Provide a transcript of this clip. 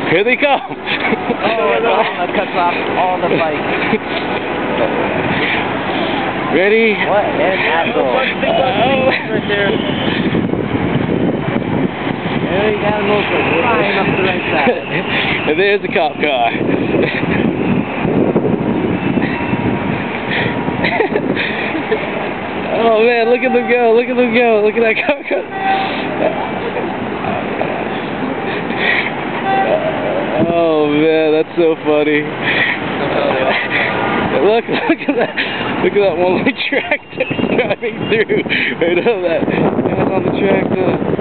Here they come. That cuts off all the bikes. Ready? What an asshole. Right there. There you got a motor. Flying up the right side. And there's the cop car. Oh man, look at them go, look at them go, look at that cop car. Oh man, that's so funny. Look at that one tractor driving through. Right on that guy's on the tractor.